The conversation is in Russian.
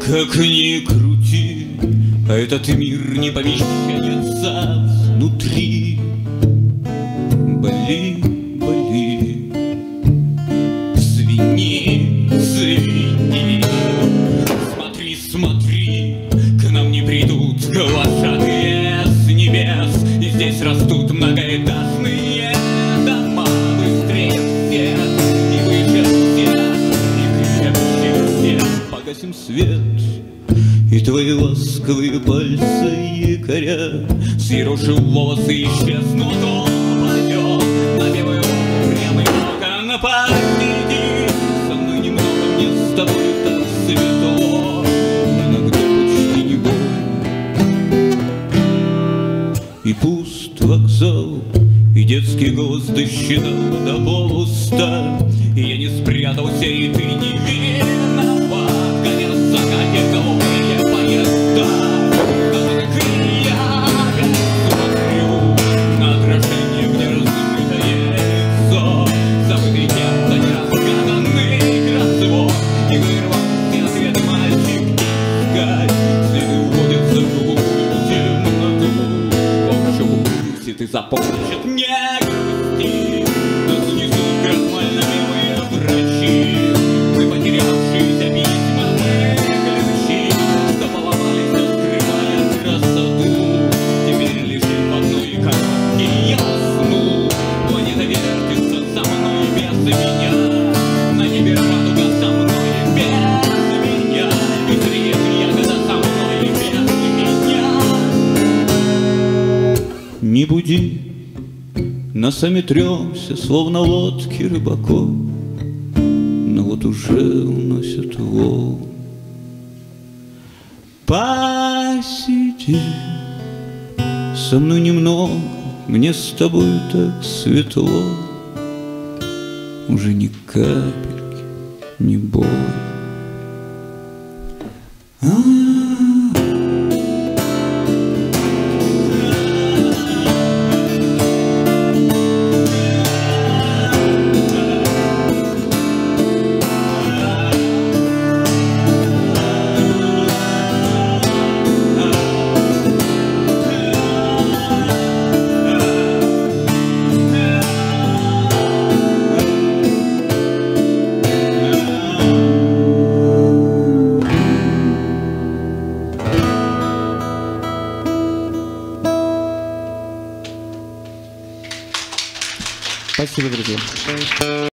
Как ни крути, а этот мир не помещается внутри. Боли, боли, свини, свини. Смотри, смотри, к нам не придут глашатые с небес. И здесь растут многоэтажные дома. Быстрее всех, и выше всех, и крепче всех. Погасим свет, и твои ласковые пальцы якоря. Съерошив волосы, исчезнут, упадет на белую прямый окон. Посиди со мной немного, мне с тобой так светло, иногда почти не больно. И пуст вокзал, и детский голос досчитал до полуста. И я не спрятался, и ты не виноват. Горят в закате голубые поезда. Как и я опять смотрю на отражение, где размытое лицо. Забытый кем-то неразгаданный развод. И вырвался ответ, мальчик, искать. Следы уходят за голубую темноту. Помощь укуси, ты запомнишь, не грусти. Нас несут крахмально милые врачи. Мы потерявшиеся письма, мы ключи, что поломались, открывая красоту. Теперь лежим в одной коробке, я усну. Планета вертится за мной без меня. На небе радуга со мной без меня. И цвет ягода со мной без меня. Не буди, нас сами трёмся, словно лодки рыбаков. Но вот уже уносят волны. Посиди со мной немного, мне с тобой так светло. Уже ни капельки, ни боли. Спасибо, друзья.